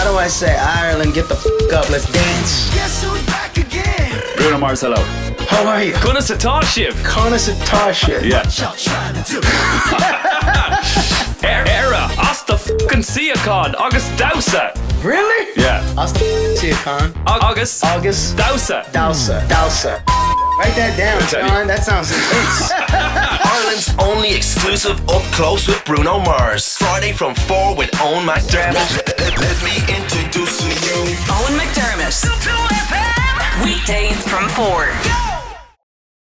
How do I say Ireland? Get the f up, let's dance. Guess who's back again? Bruno Mars, hello. How are you? Kunna Satashiv. Connor Satasha. Yeah. What y'all trying to do? Era. Asta fucking Siakon. August Dausa. Really? Yeah. I'll see you, Con. August. August. Dausa. Dausa. Write that down, Con. That sounds intense. Ireland's only exclusive Up Close with Bruno Mars. Friday from 4 with Eoghan McDermott. Let me introduce you. Eoghan McDermott. 2FM. Weekdays from 4.